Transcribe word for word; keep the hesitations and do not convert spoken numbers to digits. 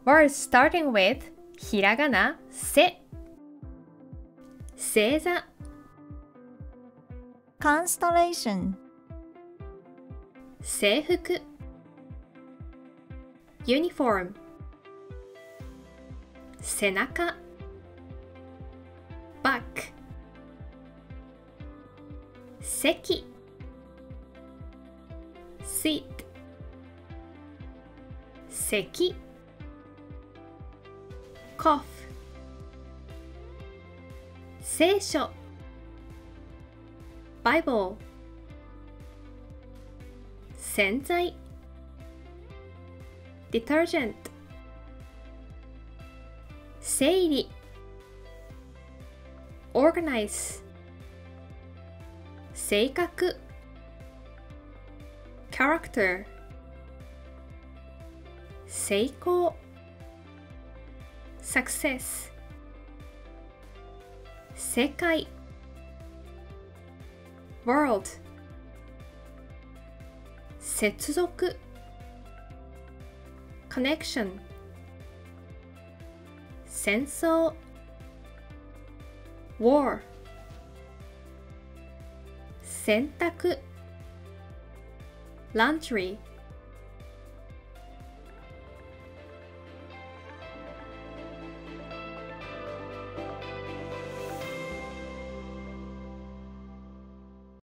Words starting with ひらがな、せ。星座、 constellation, 制服、uniform、背中、back、席、seat、咳、cough、聖書、Bible、洗剤、detergent、整理、organize、性格、character、成功、success、世界、world、接続、connection、戦争、war、洗濯、laundry、